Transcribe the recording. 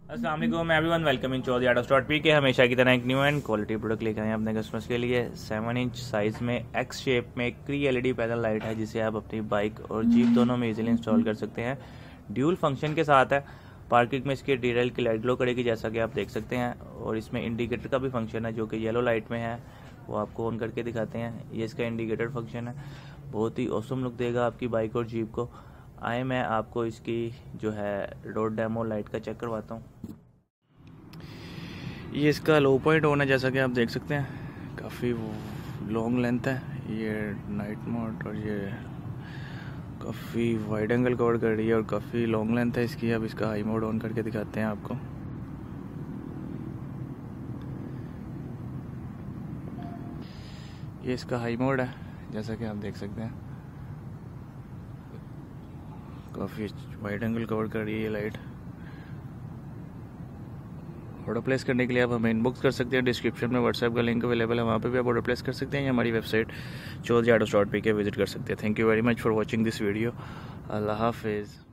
अस्सलाम वालेकुम everyone, welcome in Chaudhary auto स्टॉट पी के हमेशा की तरह एक न्यू एंड क्वालिटी प्रोडक्ट लेकर आए हैं अपने कस्टमर्स के लिए। 7 इंच साइज़ में एक्स शेप में एक क्री एलईडी पैनल लाइट है जिसे आप अपनी बाइक और जीप दोनों में इजीली इंस्टॉल कर सकते हैं। ड्यूल फंक्शन के साथ है। पार्किंग में इसकी डीरेल की लाइट ग्लो करेगी जैसा कि आप देख सकते हैं, और इसमें इंडिकेटर का भी फंक्शन है जो कि येलो लाइट में है, वो आपको ऑन करके दिखाते हैं। ये इसका इंडिकेटर फंक्शन है, बहुत ही ऑसम लुक देगा आपकी बाइक और जीप को। आए मैं आपको इसकी जो है रोड डेमो लाइट का चेक करवाता हूँ। ये इसका लो पॉइंट ऑन है जैसा कि आप देख सकते हैं, काफ़ी लॉन्ग लेंथ है ये नाइट मोड, और ये काफ़ी वाइड एंगल कवर कर रही है और काफ़ी लॉन्ग लेंथ है इसकी। अब इसका हाई मोड ऑन करके दिखाते हैं आपको। ये इसका हाई मोड है जैसा कि आप देख सकते हैं, काफ़ी वाइड एंगल कवर कर रही है ये लाइट। ऑर्डर प्लेस करने के लिए आप हमें इनबॉक्स कर सकते हैं। डिस्क्रिप्शन में व्हाट्सएप का लिंक अवेलेबल है, वहाँ पे भी आप ऑर्डर प्लेस कर सकते हैं या हमारी वेबसाइट चौधरी ऑटो स्टॉट पी के विजिट कर सकते हैं। Thank you very much for watching this video. अल्लाह हाफिज़।